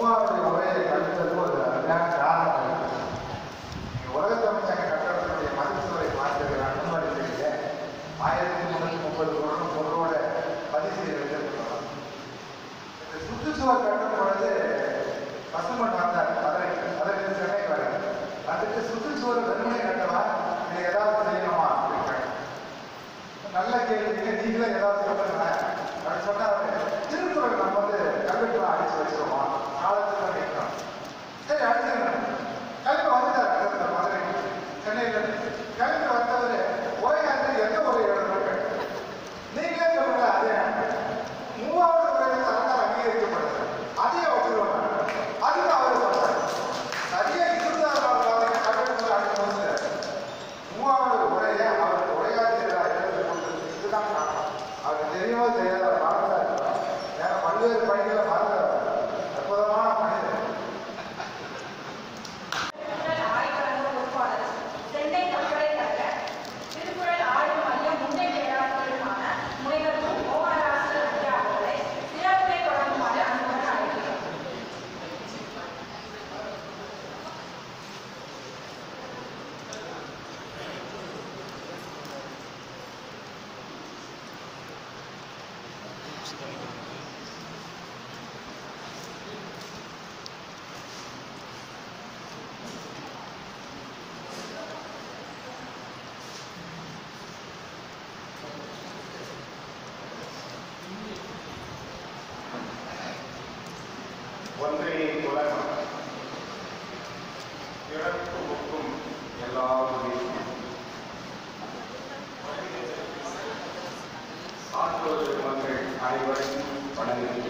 மூவாவுடைய உரையை கழித்தது ஒரு அருமையான காரணம். உலக தமிழ்ச்சங்க கட்டடத்தினுடைய மதிப்புரை பார்த்து அனுமதி செய்ய 1330 பொருளோட பதிவு செய்ய வைத்திருக்கிறோம். இந்த சுற்றுச்சுவர் கட்டும் பொழுது பசுமன் வந்தார், அதற்கு சென்னை வர அதுக்கு சுற்றுச்சுவர் வெறுமனை கட்டவா நீங்க ஏதாவது செய்யணுமா அப்படின்னு நல்ல கேள்விக்கு நீங்களே ஏதாவது சொல்லுங்க அப்படின்னு சொன்னா திருக்குறள் நம்ம கல்வெட்டுலாம் அடிச்சு வச்சிருவோம், காலத்துல கேட்கிறோம். சரி அடிச்சுக்கிறேன். கிளம்பி வந்துட்டார் மதுரை சென்னையில கிளம்பி வந்தவர் உரையாற்றி எந்த உரை எழுதுறாங்க நீங்களே சொல்லுங்க. அதே மூவாவது உரையை தரத்தால் அங்கீகரிக்கப்படுது, அதையே வச்சிருவாங்க. அதுக்கு அவர் சொல்றாரு சரியா 26வது கல்வெட்டு அனுப்பும்போது மூவாவது உரையை அவர் உரையாற்றியதாக எழுதி கொண்டது. இதுதான் காரணம். அவருக்கு தெரியவோ தெரியாத மறந்தா இருக்கிறோம். வேற பல்வேறு பணிகளை மறந்த அற்புதமான மனிதர். ஒன்றே உலகம் இறப்பு முக்கும் எல்லாரும் ஆற்றோடு மக்கள் அனைவரையும் வணங்கி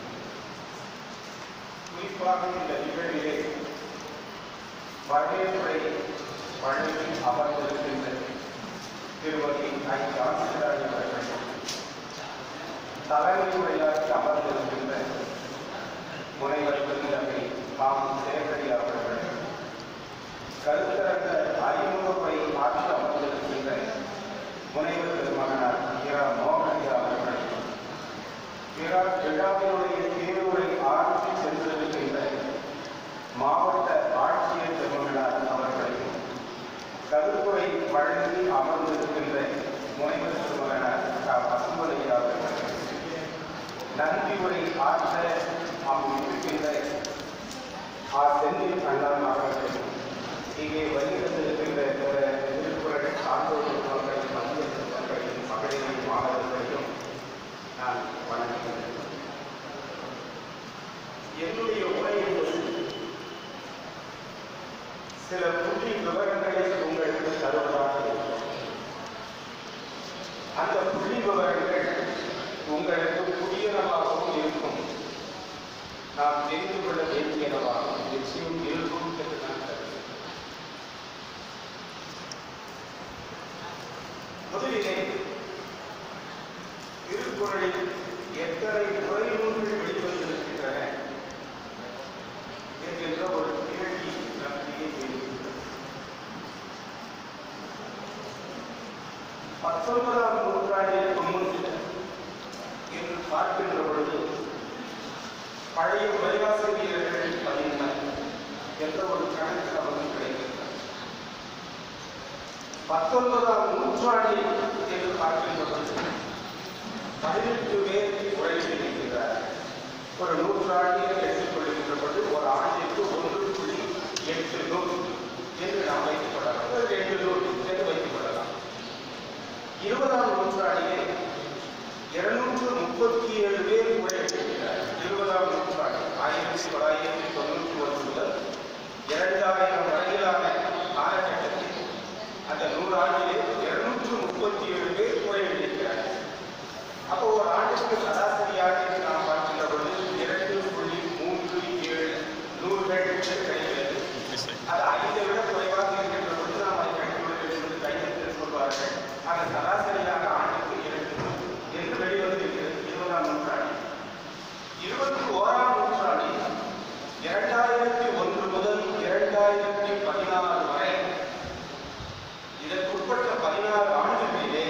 குறிப்பாக இந்த நிகழ்விலே வரவேற்பை வழங்கி அமர்ந்திருக்கின்ற திருமதி ஆசிரியர் அவர்கள், தலைமை உரையாற்றி அமர்ந்திருக்கின்ற முனைவர் பெருந்தகை சேகரி அவர்கள், கருத்தரங்க அறிமுகப்பை ஆற்றி அமர்ந்திருக்கின்ற முனைவர் பெருமகனார் மோகனியா அவர்கள், விழாவினுடைய தேர்வுரை ஆட்சி சென்றிருக்கின்ற மாவட்ட ஆட்சியர் பெருமகனார் அவர்களையும், கருத்துரை வழங்கி அமர்ந்திருக்கின்ற முனைவர் பெருமகனார் பசுமலையா அவர்கள், நன்றி உரை ஆற்ற இருக்கின்ற செந்தில் அண்ணன் அவர்கள், இங்கே வருகின்றிருக்கின்ற திருக்குறள் சான்றோர் மக்கள் மத்திய மகளிர் மாணவர்களையும் நான் வணங்குகிறேன். என்னுடைய உரை என்பது சில புள்ளி விவரங்களை உங்களுக்கு தருவதாக இருக்கும். அந்த புள்ளி விவரங்கள் உங்களுக்கு புதியனவாகவும் இருக்கும், நாம் தெரிந்து கொள்ள வேண்டியனவாக நிச்சயம் இருக்கும் என்று நான் கருதுகிறேன். முதலிலே திருக்குறளில் எத்தனை உரைநூல்கள் வெளிவந்திருக்கின்றன என்கின்ற ஒரு கேள்வி நம்பிக்கை தெரிவிக்கிறது. 19ஆம் நூற்றாண்டில் என்று பார்க்கின்ற பொழுது பழைய உரையாசிரியர்கள் 13 என்ற ஒரு கணக்கு நமக்கு கிடைக்கிறது. 19ஆம் நூற்றாண்டில் என்று பார்க்கின்ற பொழுது 18 பேர் உரையிட்டிருக்கிறார். ஒரு நூற்றாண்டில் எடுத்துக்கொள்கின்ற பொழுது ஒரு ஆண்டிற்கு 1.8 நூல் என்று நாம் வைத்துக் கொள்ளலாம், 2 நூல் என்று வைத்துக் கொள்ளலாம். 20ஆம் நூற்றாண்டிலே 237 பேர் உரையிட்டிருக்கிறார். 20ஆம் நூற்றாண்டு 1991 முதல் 2000 வரையிலான காலகட்டத்தில் அந்த 100 ஆண்டிலே 237 பேர் உரையிட்டிருக்கிறார். அப்போ ஒரு ஆண்டுக்கு சராசரியாக நாம் பார்க்கின்ற பொழுது 2.37 நூல்கள் கிடைக்கிறது. அது 5 விட குறைவாக இருக்கின்ற பொழுது நாம் அதை கண்டுபிடிக்க என்பது கையெழுத்து சொல்வார்கள். அந்த சராசரியாக ஆண்டுக்கு 2 நூல் என்று வெளிவந்திருக்கிறது 20ஆம் நூற்றாண்டில். 21ஆம் நூற்றாண்டில் 2001 முதல் 2016 வரை இதற்குட்பட்ட 16 ஆண்டுகளிலே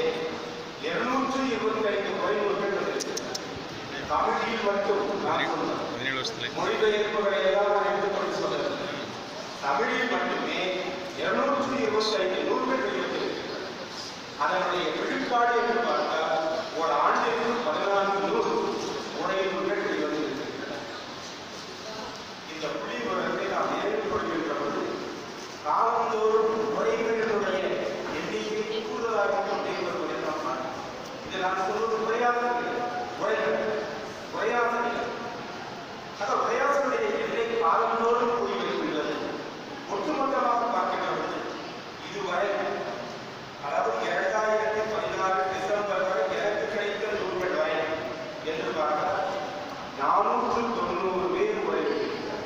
225 குறைநூல்கள் வந்திருக்கிறது. தமிழில் மட்டும் 17 மொழிபெயர்ப்புகளை எல்லாம் நான் எடுத்துக்கொண்டு சொல்லுங்கள். தமிழில் மட்டுமே 225 நூல்கள் வெளிவந்திருக்கிறது. அதனுடைய விழுக்காடு என்று பார்த்தால் ஒரு ஆண்டிற்கு 14 நூல் உரை நூல்கள் வெளிவந்திருக்கின்றன. இந்த புள்ளி விவரத்தை நாம் நேரில் கொள்கின்ற பொழுது காலந்தோறும் உரைகளினுடைய எண்ணிக்கை கூடுதலாக கொண்டே வருவதை நாம் பார்க்கிறோம். இது நான் சொல்வது உரையாசிரியர் உரையாசிரியர் அந்த உரையாசிரிய எல்லை காலந்தோறும் கூறி வருகின்றது. ஒட்டுமொத்தமாக பார்க்கின்ற பொழுது இதுவரை அதாவது 2016 டிசம்பர் வரை எனக்கு கிடைத்த நூல்கள் வரை என்று பார்த்தால் 490 பேர் உரையிட்டிருக்கிறார்.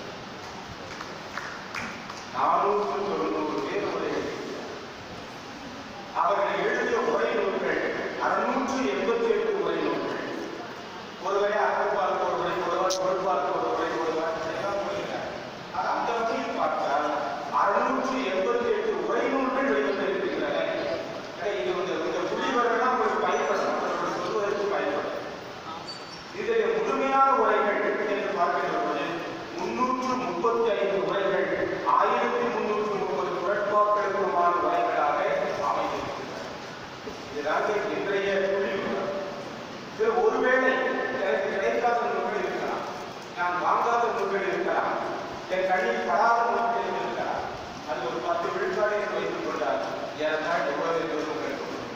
490 பேர் உரையிட்டிருக்கிறார். அவர்கள் எழுதிய உரை நூல்கள் 688 உரை நூல்கள். ஒருவரை அறப்பால் ஒருவரை ஒருவர் பொருட்பால் ஒருவரை ஒருவர் எல்லாம் போகிறார். அந்த வகையில் பார்த்தால் 688 உரை நூல்கள் வெளிவந்திருக்கின்றன. இது இந்த புள்ளிவரெல்லாம் உங்களுக்கு பயன்படும், சொல்வதற்கு பயன்படும். இதில் முழுமையான உரைகள் என்று பார்க்கின்ற போது 335 உரைகள் 1330 குரட்பாக்களுக்குமான உரைகளாக அமைந்திருக்கின்றன. இதுதான் இன்றைய புள்ளிவிவரம். இது ஒருவேளை எனக்கு கிடைக்காத நூல்கள் இருக்கலாம், நான் வாங்காத நூல்கள் இருக்கலாம், என் கண்ணில் படாத நூல்கள் இருக்கலாம். அது ஒரு 10 விழுக்காடை வைத்துக் கொண்டார் ஏறத்தாழ் எவ்வளவு நூல்கள்.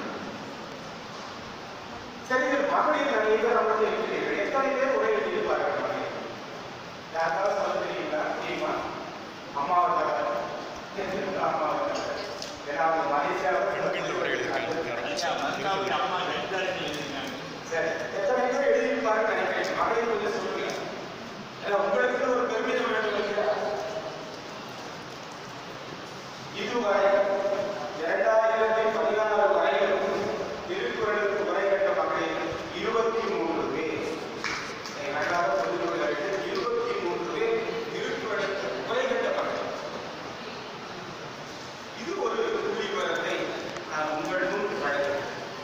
சரி, மகளிர் நிறைய பேர் நமக்கு இருக்கிறீர்கள். எத்தனை பேர் உரை எழுதியிருப்பார்கள் மகளிர்? யாருக்காவது சொல்ல தெரியுங்களா? தெரியுமா? அம்மாவை தவிர அம்மாவை தவிர ஏன்னா அவங்க மலேசியாவில் சரி, எத்தனை பேர் எழுதியிருப்பார்கள் நினைக்கிறேன்? மகளிர் கொஞ்சம் சொல்லுங்க. ஏன்னா உங்களுக்கு ஒரு பெருமிதம் வேண்டும் இல்லையா? இதுவரை 2016 வரையிலும் திருக்குறளுக்கு உரை கட்ட மகளிர் 23 பேர். நன்றாக புரிந்து கொள்ள வேண்டும். 23 பேர் திருக்குறளுக்கு உரை கட்ட மகளிர். இது ஒரு புள்ளிவிவரத்தை நான் உங்கள் முன் வழங்குகிறேன்.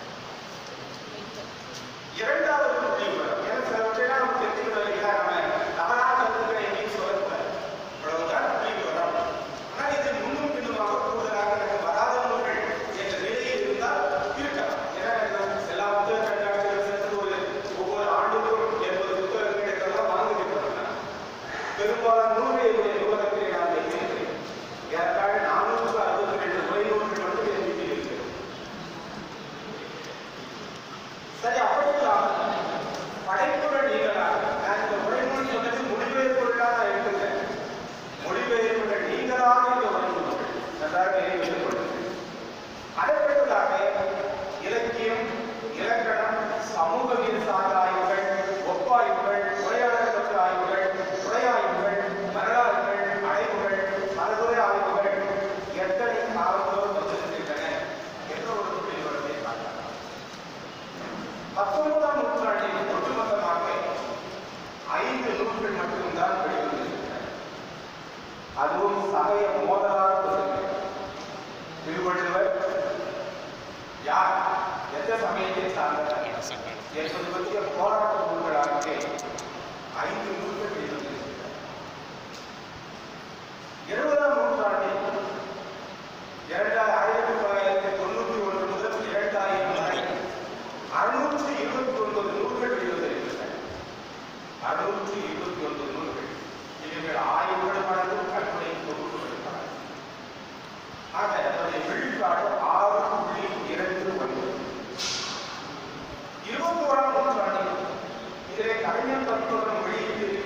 இரண்டாவது புள்ளிவிவரம், சிலவற்றையெல்லாம் நம்ம தெரிஞ்சுக்கணும் இல்லையா? நம்ம தவறான கருத்துக்களை எங்கேயும் சொல்லக்கூடாது. அவ்வளவுதான் புள்ளிவிவரம். ஆனால் இது முன்னும் பின்னுமாக கூடுதலாக எனக்கு வராத நூல்கள் என்ற நிலையில் இருந்தால் இருக்கலாம். ஏன்னா எல்லா புத்தக கண்காட்சிகளும் சேர்ந்து ஒவ்வொரு ஆண்டுக்கும் 80 புத்தகங்கள் இதெல்லாம் வாங்கிட்டு பெரும்பாலான நூல்களுடைய நூலகத்தை நான் வைத்திருக்கிறேன். ஏறத்தாழ 462 உரை நூல்கள் மட்டும் எண்ணிக்கை இருக்கிறது. சரி, அப்படியெல்லாம் படைப்புகள் நீங்களாக நான் இந்த உரை நூல் சொன்னது மொழிபெயர்ப்புகளாக இருக்கிறேன். மொழிபெயர்ப்புகள் நீங்களாக இந்த உரை நூல்கள் நன்றாக வைத்துக் கொள்ளுங்கள். அதற்கடுத்ததாக இலக்கியம், இலக்கணம், சமூகவியல் சார்ந்த ஆய்வுகள், ஒப்பாய்வுகள், உரையாடல் பற்ற ஆய்வுகள், உரையாய்வுகள், வரலாறுகள், அடைவுகள், மரபுரை ஆய்வுகள் எத்தனை காலத்தோடு வந்திருக்கின்றன என்ற ஒரு புள்ளிவிவரத்தை பார்க்கலாம். 19ஆம் நூற்றாண்டில் ஒட்டுமொத்தமாக 5 நூல்கள் மட்டும்தான் வெளிவந்திருக்கின்றன. அதுவும் சமய மோதலாக திருவள்ளுவர் யார், எந்த சமயத்தை சார்ந்தவர் என்பது பற்றிய போராட்ட நூல்களாக 5 நூல்கள் வெளிவந்திருக்கின்றன. 20ஆம் நூற்றாண்டில் 1991 முதல் 2000 வரை 629 நூல்கள் வெளிவந்திருக்கின்றன. 629 நூல்கள். இவர்கள் ஆய்வுகள் பலரும் கற்பனை தொகுப்புகள் பலரும். ஆக அதனுடைய விழுக்காடு 6.29. 21ஆம் நூற்றாண்டில் இதிலே கலைஞர் பதிப்பகம் வெளியிட்டிருக்கின்ற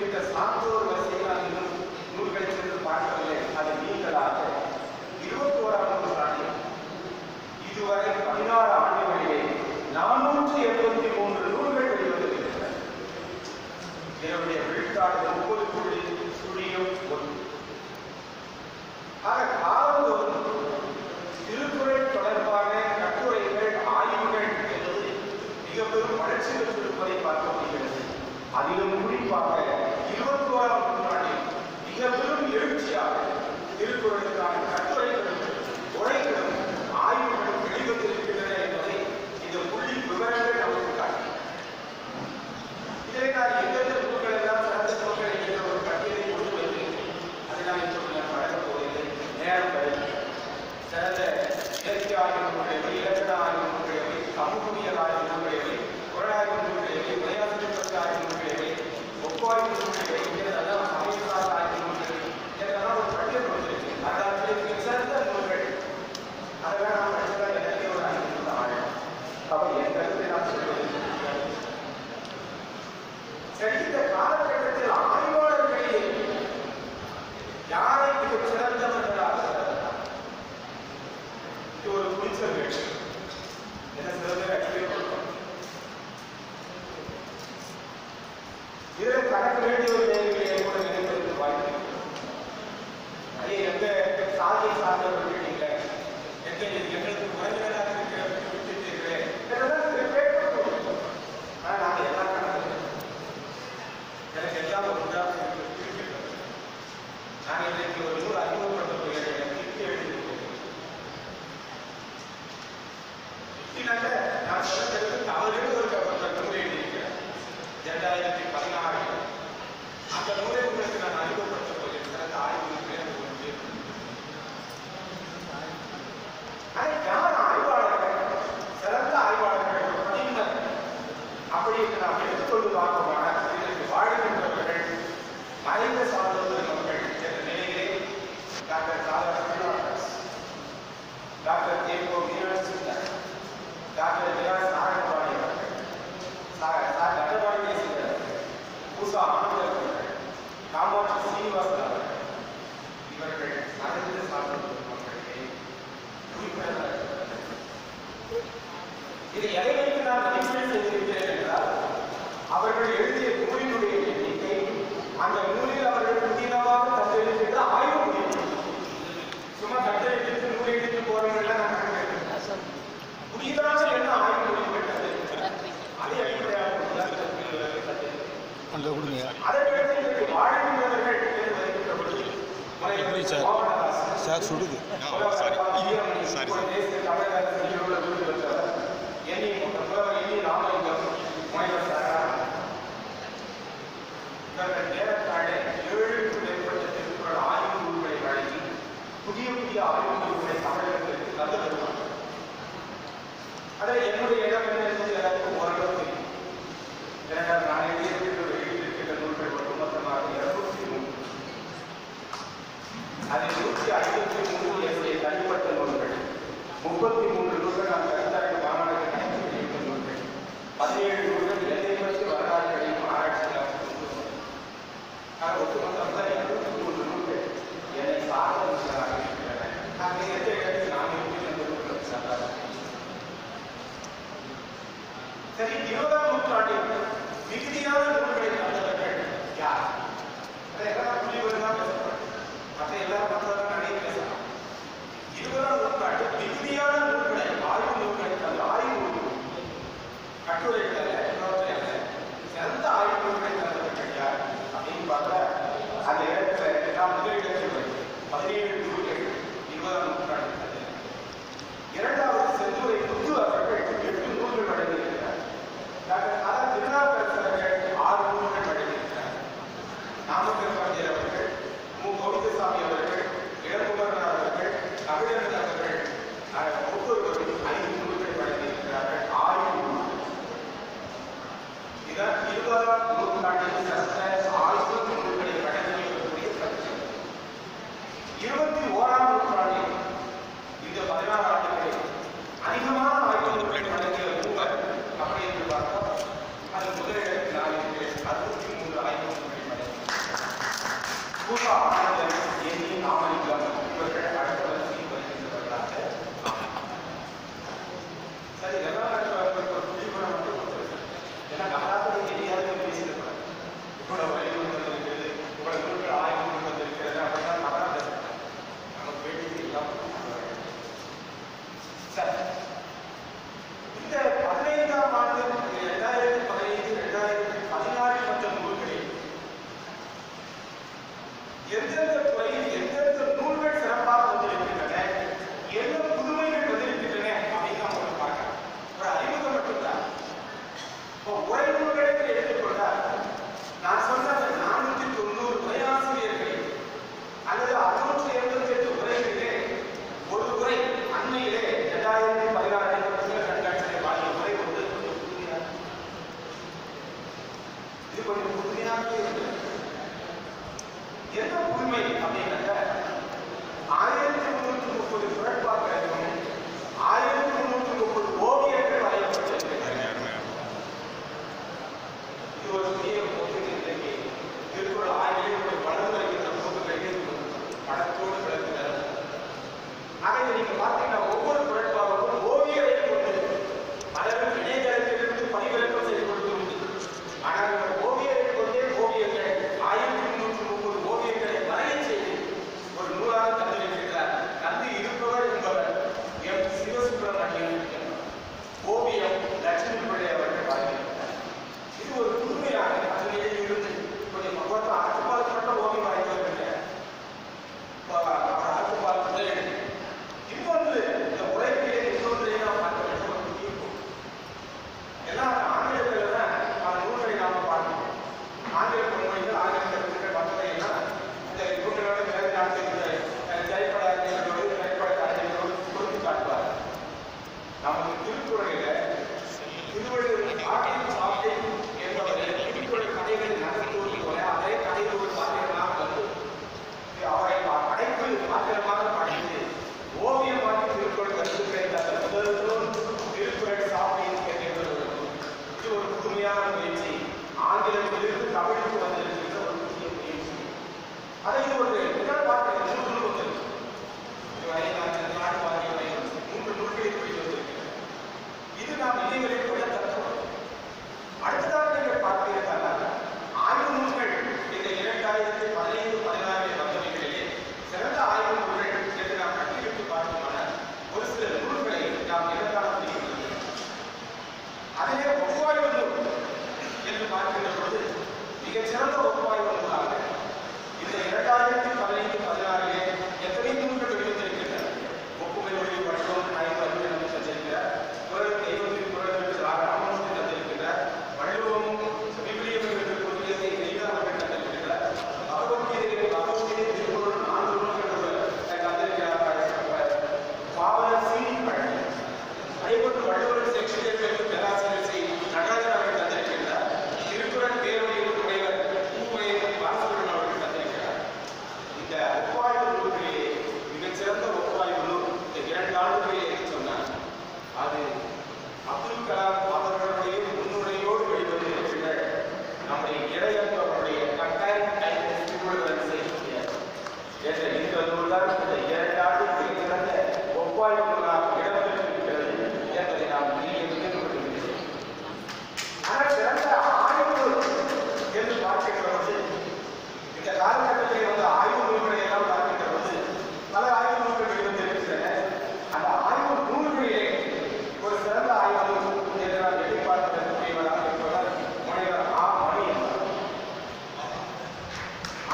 இன்றைக்கு ஒரு நூல் அறிமுகப்படுத்தப்படுகிற திருப்பி எழுதியிருக்கிறேன். நான் சொல்றது தமிழில் ஒரு நூல் எழுதியிருக்கிறேன் 2016. அந்த நூலை உங்களுக்கு நான் அறிமுகப்படுத்த போகிறேன். சிறந்த ஆய்வு யார் ஆய்வாளர்கள், சிறந்த ஆய்வாளர்கள் பதின்மர் அப்படி என்று நாம் எடுத்துக்கொண்டு பார்ப்போமான இதற்கு வாழ்கின்றவர்கள் மறைந்த சாதனை மக்கள் என்ற நிலையிலே டாக்டர் டாக்டர் தேவோ மீனாட்சிந்தர், டாக்டர் விலாஸ் நாராயணபாணி அவர்கள், நடபாடி தேசிகர், பூசா ஆனந்தர் அவர்கள், காமாட்சி சீனிவாசன் அவர்கள், இவர்கள் மறைந்த சாதனை இதை எதை வைத்து நான் மதிப்பீடு செய்திருக்கிறேன் என்றால், அவர்கள் எழுதிய நூலினுடைய எண்ணிக்கை, அந்த நூலில் அவர்கள் புதினமாக தத்தெடுக்கின்ற ஆய்வு முடியும். சும்மா தத்தெடுத்து நூல் எடுத்து போறவங்க புதிதாக என்ன ஆய்வு முடிவுகள் தத்தெடுக்கிறார், அதை அடிப்படையாக அதற்கு வாழ்கின்றவர்கள் என்று வருகின்றபொழுது சார் சுடுது நேரத்தாழே 7க்கும் மேற்பட்ட திருக்குறள் ஆய்வு நூல்களை வழங்கி புதிய புதிய ஆய்வு நூல்களை தமிழர்களுக்கு தந்து வருவார்கள். அதை என்னுடைய இடம் என்ன என்பது எல்லாருக்கும் ஓரளவு தெரியும். ஏனென்றால் நான் எழுதியிருக்கின்ற நூல்கள் மொத்தமாக 203. அதில் 153 என்னுடைய தனிப்பட்ட நூல்கள், 33 நூல்கள் நான் கருத்தாய்வு மாநாடுகள் நடத்திய நூல்கள், 17 நூல்கள் எல்லை பற்றி வரலாறுகளையும் ஆராய்ச்சிகளாக ஒட்டுமொத்தம் 23 நூல்கள் என்னை சார்ந்த நூல்களாக இருக்கின்றன. நான் எந்த இடத்தில் நான் இருக்கின்ற நூல்கள் சார்ந்தார். சரி, 20ஆம் நூற்றாண்டில் மிகுதியான நூல்களை தந்தவர்கள் யார்? அதெல்லாம் புள்ளிவரம் பேசப்படும். மற்ற எல்லாரும் மற்றவர்கள் நிறைய பேசலாம். 20ஆம் நூற்றாண்டு மிகுதியான நூல்களை, ஆய்வு நூல்களை தந்த ஆய்வு கட்டுரைகள் சிறந்த ஆய்வு நூல்களை தந்தவர்கள் யார் அப்படின்னு பார்த்தா, அந்த இடத்துல நாம் முதலிடத்தில் வருது 17 நூல்கள் 20ஆம் நூற்றாண்டு. இரண்டாவது செந்துரை முத்து அவர்கள் 8 நூல்கள் வழங்கியிருக்கிறார். டாக்டர் திருநாவுக்கரசர்கள் 6 நூல்கள் வழங்கியிருக்கிறார். நாமக்கல் பாண்டியர் அவர்கள், மு. கோவிந்தசாமி அவர்கள், இளங்குமரனார் அவர்கள், கபிலன் அவர்கள் ஒவ்வொருவரும் 5 நூல்கள் வழங்கியிருக்கிறார்கள். ஆய்வு நூல்கள். இதான் 20ஆம் நூற்றாண்டில் சிறந்த ஆய்வு நூல்களை வழங்கியிருக்கக்கூடிய கருத்து. 21ஆம் நூற்றாண்டில் இந்த 16 ஆண்டுகளில் அதிகமான ஆய்வு நூல்களை வழங்கிய நூல்கள் அப்படி என்று பார்த்தோம். அது முதலிடத்தில் நான் இருக்கிறேன். 63 ஆய்வு நூல்களை வழங்கி பூசா ஆனந்தர், எண்ணி ராமலிங்கம் இவர்கள் அடுத்த வரிசையில் வருகின்றவர்களாக. சரி, இதெல்லாம் புள்ளிவரம் மட்டும் கொடுத்துருக்கேன். ஏன்னா நகராட்சி தெரியாத பேசியிருக்கிறார். இவ்வளவு வழிகள் வந்திருக்கிறது, இவ்வளவு நூல்கள் ஆய்வு நூல் வந்திருக்கிறது அப்படின்னா நகராட்சி நமக்கு வேண்டியது எல்லாம். சரி, இந்த 15ஆம் ஆண்டு 2015, 2016 மற்ற நூல்களில் எந்தெந்த துறையில் எந்தெந்த நூல்கள் சிறப்பாக வந்திருக்கின்றன, என்ன புதுமைகள் வந்திருக்கின்றன அப்படின்னு நம்ம பார்க்கலாம். ஒரு அறிமுகம் மட்டும்தான். இப்போ உரை நூல்களை எடுத்துக்கொண்டால், நான் சொன்ன 490 உரையாசிரியர்கள் அல்லது 688 உரைகளிலே ஒரு உரை அண்மையிலே 2016 கண்காட்சியை வாங்கிய உரை வந்து இது கொஞ்சம் புதுமையாக இருந்தது. என்ன புதுமை அப்படின்னாக்க, 1330 குறட்பாக்களும் 1330 ஓவியங்கள் வரையப்பட்டிருக்கிறது. இது ஒரு புதிய இன்றைக்கு திருக்குறள் ஆய்வில் ஒரு வளர்ந்து வருகின்ற போக்குகளில் படத்தோடு விளக்குகிறது. ஆக நீங்க பார்த்தீங்கன்னா ஒவ்வொரு குறட்பாவுக்கும் ஓவியரை கொண்டு பலரும் இணையதளத்திலிருந்து பதிவிறக்கம் செய்து கொடுத்துள்ளது. ஆனால் ஓவியரை கொண்டே ஓவியங்கள் 1330 ஓவியங்களை வரைய செய்து ஒரு நூலாக தந்திருக்கிறார். தந்து இருப்பவர் என்பவர்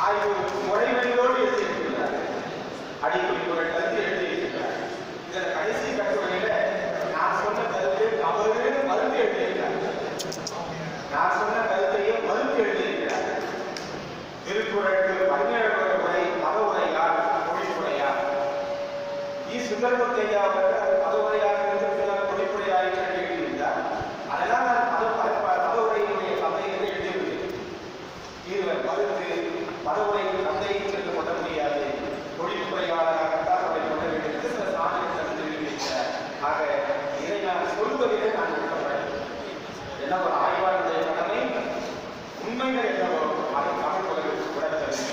ஆய்வு முறைமையோடு எழுதியிருக்கிறார். அடிப்படை கருத்து எழுதியிருக்கிறார். இதில் கடைசி கட்டுரையில நான் சொன்ன கருத்தை தவறுன்னு மறுத்து எழுதியிருக்கிறார். நான் சொன்ன கருத்தையும் மறுத்து எழுதியிருக்கிறார். திருக்குறளுக்கு 17 உரை மத உரையா மொழிப்புரையா? சுந்தரமுத்தையா அவர்கள் மத உரையாக இருந்து மொழிப்புரையாக எழுதியிருந்தார். அதெல்லாம் நான் மத உரையினுடைய கதையை எழுதியிருக்கிறேன். இருவர் மறுத்து மத உரையின் கதையை சென்று கொள்ள முடியாது, மொழிப்புரையாளராகத்தான் அவரை கொள்ள வேண்டும் சில சான்றுகள் தெரிவித்திருக்கிறார். ஆக இதை நான் சொல்வதிலே நான் விரும்புகிறேன். என்ன ஒரு ஆய்வாளருடைய கடமை உண்மைகள் என்னவோ அதை தமிழ் உலகிற்கு கூட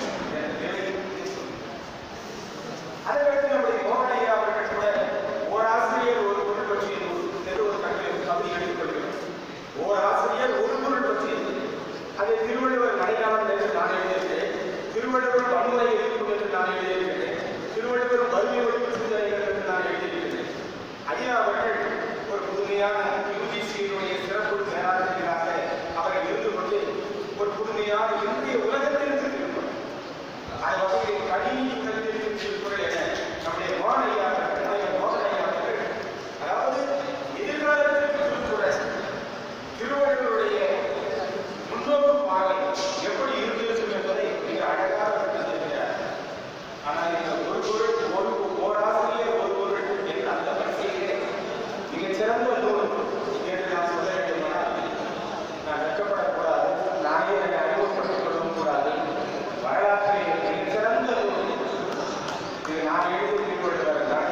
அதற்கு நம்முடைய மோகனையா அவர்கள் கூட ஓராசிரியர் ஒரு பொருள் பற்றியது ஒரு கவிதை எடுத்துக்கொள்கிறோம். ஓராசிரியர் ஒரு பொருள் பற்றியது அதை திருவள்ளுவர் மலையாளம் என்று நான் எழுதியிருக்கிறேன். திருவள்ளுவர் வன்முறை எதிர்க்கும் என்று நான் எழுதியிருக்கிறேன். திருவள்ளுவர் வறுமை ஒழிப்பு சிந்தனைகள் என்று நான் எழுதியிருக்கிறேன். ஐயா அவர்கள் ஒரு புதுமையான யுஜிசியினுடைய சிறப்பு பேராசிரியராக அவர்கள் இருந்து கொண்டு ஒரு புதுமையான இந்திய உலகத்திற்கு திருக்குறள் அது வகையில் கணினி உலகத்திற்கு திருக்குறள் என நம்முடைய மோகனையா அவர்கள் அதாவது எதிர்காலத்திற்கு திருக்குறள் திருவள்ளுவருடைய முன்னோக்கு பாதை எப்படி இருந்திருக்கும் என்பதை மிக அழகாக சொல்லியிருக்கிறார். ஆனால் இந்த ஒரு பொருள் ஓராசிரியர் ஒரு பொருள் என்ற அந்த வரிசையிலே மிகச் சிறந்த நூல் என்று நான் சொல்ல வேண்டுமானால் நான் வெட்கப்படக்கூடாது, நானே என்னை அறிமுகப்படுத்திக் கொள்ளவும் கூடாது. வரலாற்றிலே மிகச் சிறந்த நூல் இது. நான் எழுதி திருவள்ளுவர் நான்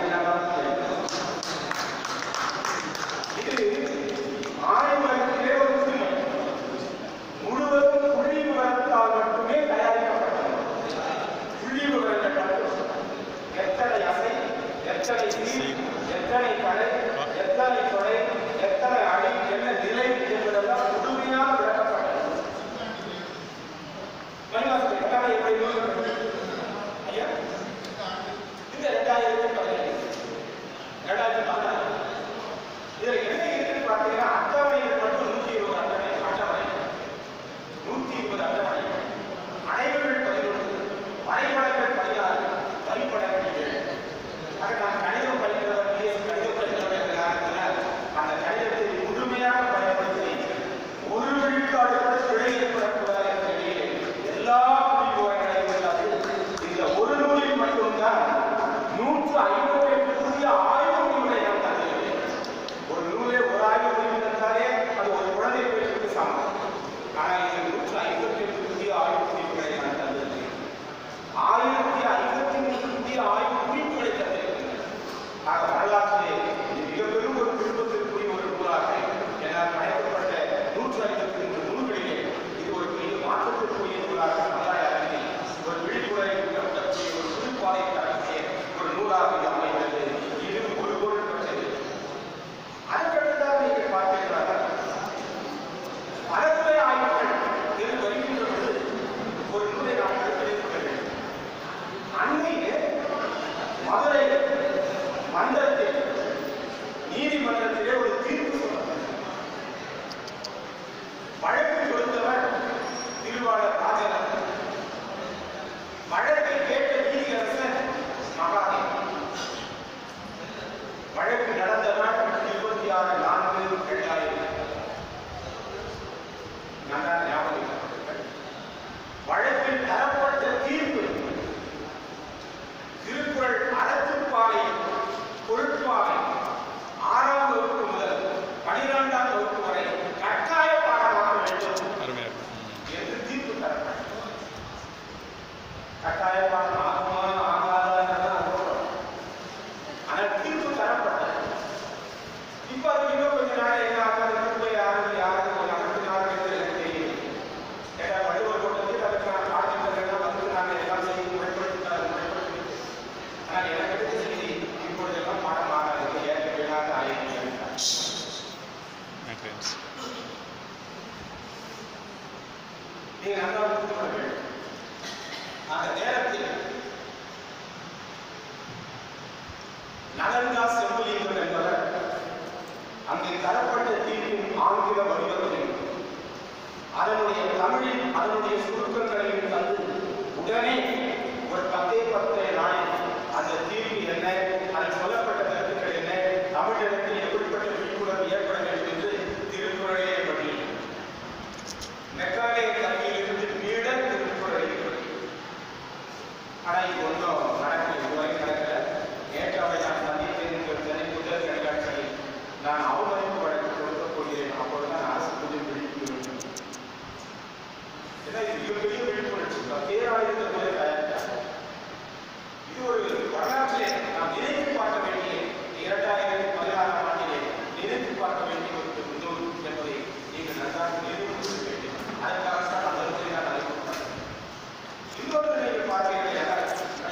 இது ஆய்வகத்திலே ஒரு புதுமை முழுவதும் புள்ளி விவரத்தால் மட்டுமே தயாரிக்கப்பட்டது. புள்ளி விவரங்கள் மட்டும் எத்தனை அசை, எத்தனை சீர், எத்தனை கடை, எத்தனை கொடை, எத்தனை அடி, என்ன நிலை என்பதெல்லாம் முழுமையாக விளக்கப்பட்டது. ஐயா இந்த 2015 இதுல என்ன இருக்குன்னு பார்த்தீங்கன்னா அட்டவணைகள் மட்டும் 120 அட்டவணை 120 அட்டவணை, அணைவுகள் 11, வரைபடங்கள் 16, வரிப்படங்கள் 7. ஆக நான் கணிதம் படிக்கிறவர் கணிதம் படிக்கிறவர் என்ற காரணத்தினால் அந்த கணிதத்தை முழுமையாக பயன்படுத்தி ஒரு விழுக்காடு கூட பிழை ஏற்படக்கூடாது என்ற நிலையில் எல்லா புள்ளி விவரங்களையும் இல்லாது இந்த ஒரு நூலில் மட்டும்தான் 158 புதிய ஆய்வு முடிவுகளை நாம் தந்திருக்கிறேன். ஒரு நூலே ஒரு ஆய்வு முடிவு தந்தாலே அது ஒரு குழந்தை பேருக்கு சமம். ஆனால் இந்த 158 புதிய ஆய்வு முடிவுகளை நான் தந்திருக்கிறேன். 1053 புதிய ஆய்வு குறிப்புகளை தந்திருக்கிறேன். ஆக வரலாற்றிலே இது மிக பெரும் ஒரு திருப்பத்திற்குரிய ஒரு நூலாக என்னால் படைக்கப்பட்ட 153 நூல்களிலே இது ஒரு பெரிய மாற்றத்திற்குரிய நூலாக சமுதாய அரங்கில் ஒரு விழிப்புணர்வை உணர்த்தக்கூடிய ஒரு புதுப்பாதை தரக்கூடிய ஒரு நூலாக இது அமைகிறது. இது ஒரு பொருள் பட்டது. அதற்கடுத்ததாக நீங்கள் பார்த்தீர்களாக பலதுறை ஆய்வுகள் என்று வருகின்ற பொழுது ஒரு நூலை நாம் தெரிந்து கொள்ள வேண்டும். அண்மையிலே மதுரை மன்றத்தில் நீதிமன்றத்திலே ஒரு தீர்ப்பு சொன்னார். வழக்கு கொடுத்தவர் திருவாளர் ராஜன், வழக்கை கேட்ட நீதியரசர் மகாதேவன். வழக்கு நடந்த நாள் 26/4/2000. நன்றாக ஞாபகம். வழக்கில் தரப்பட்ட தீர்ப்பு திருக்குறள் அறத்துப்பாலை பொருட்பாலை 6ஆம் வகுப்பு முதல் 12ஆம் வகுப்பு வரை கட்டாய பாடமாக வேண்டும் என்று தீர்ப்பு தரப்பட்டது. கட்டாய பாடம் ஆகுமா ஆகாதான் ஆனால் தீர்ப்பு தரப்பட்டது. இப்ப அது இன்னும் கொஞ்ச நாள் என்ன ஆகாது போய் யாருக்கு எனக்கு தெரியும். ஏன்னா வள்ளுவர் கூட்டத்தில் அதற்கான பாடத்திட்டங்கள் வந்து நாங்கள் எல்லாம் செய்து முறைப்படுத்தி ஆனால் எனக்கு எடுத்த செய்தி இப்பொழுதெல்லாம் பாடம் ஆகாது ஏற்க வேணாத ஆய்வு. நீங்க நல்லா புரிந்து கொள்ள வேண்டும். அந்த நேரத்தில் நலன்கா செம்புலிங்கம் என்பவர் அங்கே தரப்பட்ட தீர்ப்பின் ஆங்கில வடிவத்தையும் அதனுடைய தமிழில் அதனுடைய சுருக்கங்களையும் தந்து உடனே ஒரு 10 நாளில் அந்த தீர்வு என்ன, அதில் சொல்லப்பட்ட கருத்துக்கள் என்ன, தமிழகத்தில் எப்படிப்பட்ட விழிப்புணர்வு ஏற்பட வேண்டும் என்று திருக்குறளே பற்றி மெக்காலே கல்வியிலிருந்து மீட திருக்குறளை பற்றி. ஆனால் இது ஒன்றும் நடக்கல, இதுவரை நடக்கல. நேற்று அவை நான் சந்தித்தேன் சென்னை முதல் கண்காட்சியில் நான் அவமதிப்பு வழக்கு கொடுக்கப் போகிறேன். அப்பொழுதுதான் அரசு கொஞ்சம் விழிப்பு வேண்டும். ஏன்னா இது மிகப்பெரிய விழிப்புணர்ச்சி. பேராயுதத்தை போல தயாரித்தார். இது ஒரு வரலாற்றிலே நாம் நினைத்து பார்க்க வேண்டிய 2016 ஆண்டிலே நினைத்து பார்க்க வேண்டிய ஒரு முன்னோர் என்பதை நீங்கள் நன்றாக நினைவு கொள்ள வேண்டும். அதற்காகத்தான் அந்த இடத்தை நான் அறிமுகப்படுத்தேன். இன்னொரு நீங்கள் பார்த்தீர்கள்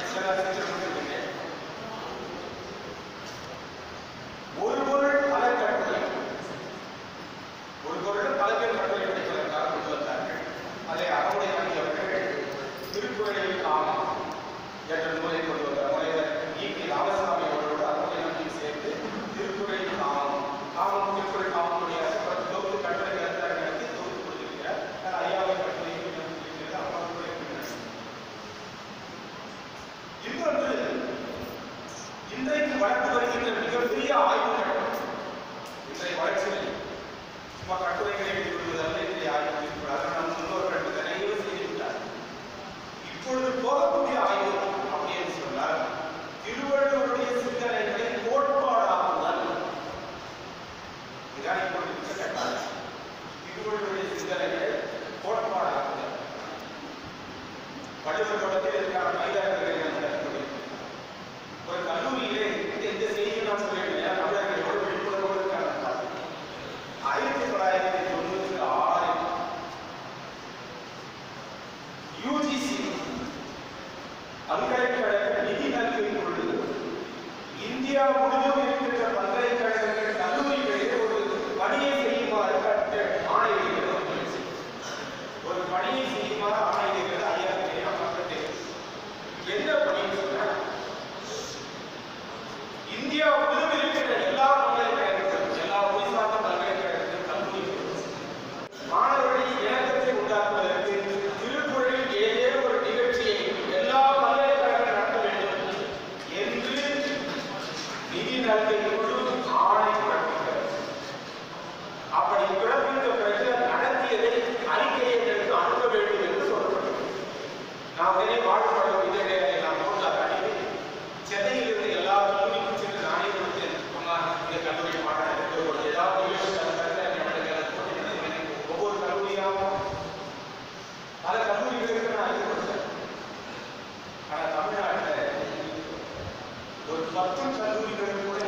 ஒரு பொருள் பல கட்டுரை, ஒரு பொருள் பல பேர் கட்டுரை படிப்பதற்காக கொண்டு வந்தார்கள். அதை அறவுடைய அவர்கள் திருக்குறளில் காமம் என்ற நூலை கொண்டு வந்தார். முனைவர் ஈ.பி. ராமசாமி அவர்களோடு அறவுடைய நம்பிக்கை சேர்த்து திருக்குறளில் காமம் திருக்குறள் காமனுடைய தொகுப்பு கட்டுரை நடத்தி தொகுப்பு கொடுத்திருக்கிறார். ஐயாவை கட்டுரை இன்னொன்று இன்றைக்கு வளர்ந்து வருகின்ற மிகப்பெரிய ஆய்வுகள், இன்றைய வளர்ச்சியில் சும்மா கட்டுரைகளை எழுதி கொள்வதல்ல இன்றைய ஆய்வு இருக்கிறார். நம் முன்னோர்கள் நிறைய செய்திருக்கிறார். இப்பொழுது போகக்கூடிய ஆய்வு அப்படின்னு சொன்னால் திருவள்ளுவருடைய சிந்தனைகளை கோட்பாடாக்குதல். இதான் இப்பொழுது கேட்டார். திருவள்ளுவருடைய சிந்தனைகளை கோட்பாடாக்குதல். வள்ளுவர் தொடர்பில் இருக்கிற மைதானங்களை ஒரு கல்லூரியிலே எந்த செய்தியும் நான் சொல்லியிருக்கேன். தமிழர்கள் எவ்வளவு விழிப்புணர்வோடு இருக்காங்க. 1996 யுஜிசி பல்கலைக்கழக நிதி நல்கின் பொழுது இந்தியா முழுவதும் இருக்கின்ற பல்கலைக்கழகங்கள் கல்லூரிகளிலே ஒரு பணியை செய்யுமாறு ஆணையிடுகிறது. ஒரு பணியை செய்யுமாறு ஆணையிடுகிறது. ஐயா என்ன பணின்னு சொன்னால் இந்தியா முழுவதும் இருக்கின்ற எல்லா பல்கலைக்கழகங்களும் எல்லா மொழிசார்ந்த பல்கலைக்கழகங்களும் கல்லூரிகளும் மாணவர்களின் இணக்கத்தை உண்டாக்குவதற்கு திருக்குறளில் ஏதேனும் ஒரு நிகழ்ச்சியை எல்லா பல்கலைக்கழகங்களும் நடத்த வேண்டும் என்று நிதி நல்கை குழு ஆணை பிறப்பிக்கிறது. அப்படி பிறப்பித்த பிறகு நடத்தியதை அறிக்கையை எங்களுக்கு அனுப்ப வேண்டும் என்று சொல்லப்பட்டது. நான் உடனே வாழ்வுபட இதை நான் போட்டார் அனுப்பி சென்னையில் இருந்து எல்லா கல்லூரிக்கும் சென்று நானே கொடுத்தேன். இந்த கல்லூரி பாடம் ஏதாவது ஒவ்வொரு கல்லூரியாகவும் பல கல்லூரிகளுக்கு நான் இது கொடுத்தேன். ஆனால் தமிழ்நாட்டில் ஒரு 10 கல்லூரிகளுக்கு கூட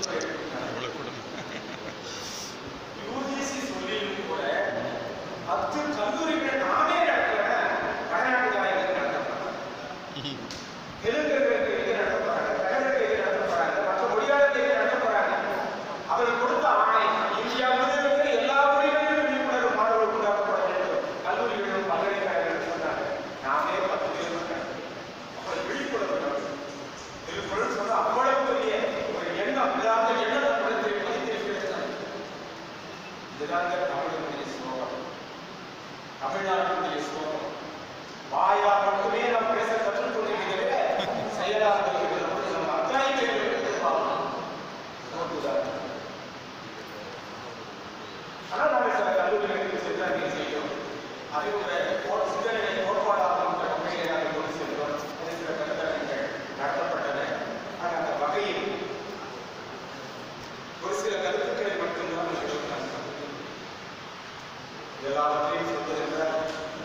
யூஜிசி சொல்லியும் கூட 10 கல்லூரிகள் நானே நடக்கிறேன். வடநாட்டுக்காரர்கள் நடத்தப்படுறாங்க, தெலுங்கர்களுக்கு இது நடத்தப்படுறாங்க, தமிழர்களுக்கு இது நடத்தப்படுறாங்க, மற்ற மொழியாளர்களுக்கு இது நடத்தப்படுறாங்க. அவர் கொடுத்த ஆணை இந்தியா முழுவதும் எல்லா மொழிகளிலும் விழிப்புணர்வு மாணவர்கள் உண்டாக்கப்பட வேண்டும். கல்லூரிகளும் பல்கலைக்கழகங்களும் சொன்னாங்க. நாமே 10 பேர் அப்படி விழிப்புணர்வு திருக்குறள் சொன்ன அவ்வளவு பெரிய ஒரு எண்ணம், இதாக எண்ணத்தை பதித்திருக்கிறது. இதுதான் தமிழனுடைய ஸ்லோகம், தமிழ்நாட்டினுடைய ஸ்லோகம். வாயா மட்டுமே நாம் பேச கற்றுக் கொண்டிருக்கிறத செயலாக இருக்கிறது. நம்ம அத்தனை பேர்களுக்கு பார்க்கணும். ஆனால் நாங்கள் சில கல்லூரிகளுக்கு சென்று செய்கிறோம். அறிவுரை சிந்தனை கோட்பாடாகும் வகையை நாங்கள் கொண்டு சென்றோம். சில கருத்தரங்கள் நடத்தப்பட்டன. ஆனால் அந்த வகையில் ஒரு சில கருத்துக்களை மட்டும்தான் எல்லாவற்றையும் சொல்வதென்றால்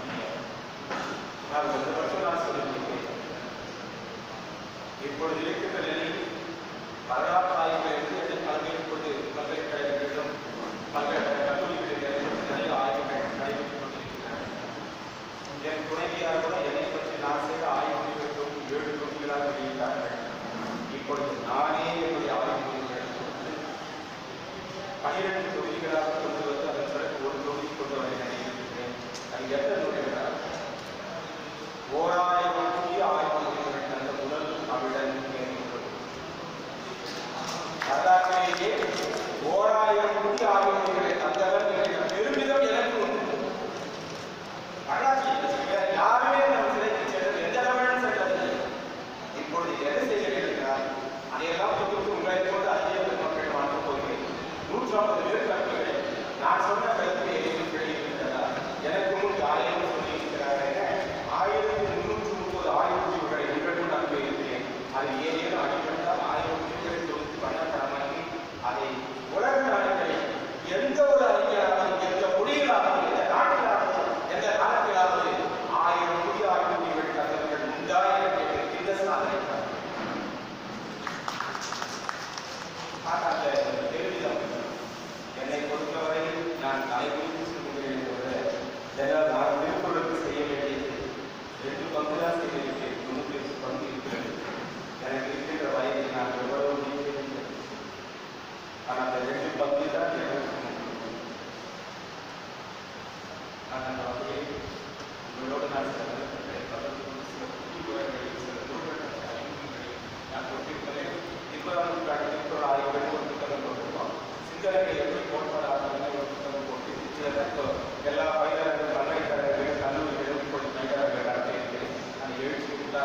நான் மட்டும் நான் சொல்லியிருக்கிறேன். இப்பொழுது இருக்கின்ற நிலையில் வரலாற்று ஆய்வுகளிலிருந்து பல்வேறு பல்கலைக்கழகங்களிலும் கல்லூரிகளிலும் நிறைய ஆய்வுகள் நடைபெற்றுக் கொண்டிருக்கின்றன. என் துணைவியார் கூட என்னை பற்றி நான் செய்த ஆய்வு முடிவுகளும் 7 தொகுதிகளாக வெளியிட்டார்கள். இப்பொழுது நானே என்னுடைய ஆய்வு முடிவுகள் 12 தொகுதிகளாக கொண்டு வந்து அதன் பிறகு ஒரு தொகுதி கொண்டு வரை நினைக்கிறேன். அது எத்தனை தொகுதிகளாக 1000 ஆய்வு முடிவுகள் அந்த முதல் தமிழன்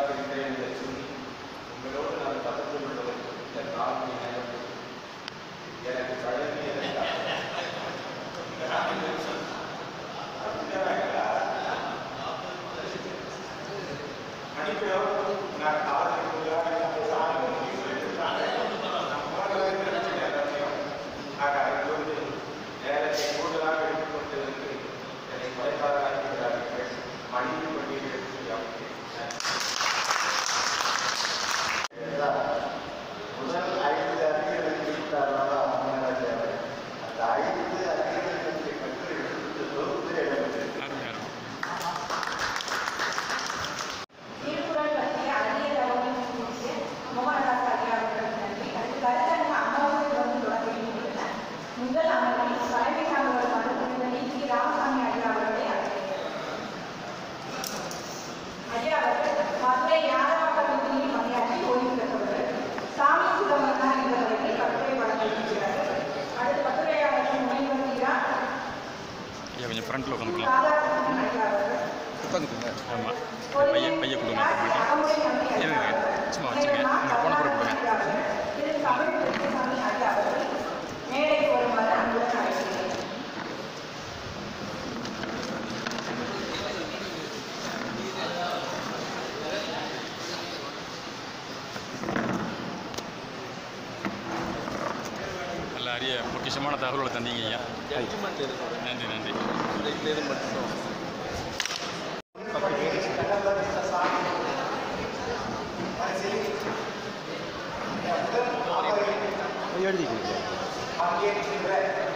நன்றாக இருக்கிறேன் என்று சொல்லி உங்களோடு நான் பகிர்ந்து கொள்வதற்கு இந்த 4 மணி நேரம் எனக்கு பழகியதை மணிப்பிடம் நான் நேரத்தை கூடுதலாக எடுத்துக்கொண்டிருந்து என்னை குறைபாடாகிறார்கள் மணிந்து கொண்டிருக்கிறார்கள். முதல் 5 அறிஞர்களை குறித்தார்களா அந்த 5 அறிஞர்களை பற்றி எடுத்து தொகுத்து இடம்பெற்றிருக்கிறது. முதல் அமர்வில் தலைமை சார்ந்தவர்களான நீதி ராமசாமி ஐயா அவர்களை ஐயா அவர்கள் மதுரை யாதவ கல்லூரியில் பணியாற்றி ஓய்வு பெற்றவர்கள். சாமி சுதமரனார் என்பவர்கள் கட்டுரை வழங்கியிருக்கிறார்கள். அடுத்த கட்டுரையாளர்கள் முனைவருகிறார் கொஞ்சம் ஃப்ரண்ட்ல உட்காந்துக்கலாம். ராதாகிருஷ்ணன் ஐயா அவர்கள் உட்காந்துக்குங்க. ஆமாம் பைய கொடுங்க. சும்மா வச்சுங்க. உங்கள் போன பிறகு கொடுங்க. திரு தமிழ் கிருஷ்ணசாமி ஐயா அவர்கள் மேடைக்கு வருமாறு அன்புடன் அழைக்கிறேன். நல்ல அரிய பொக்கிஷமான தகவல்களை தந்தீங்க ஐயா. நன்றி நன்றி. பங்கேற்கின்ற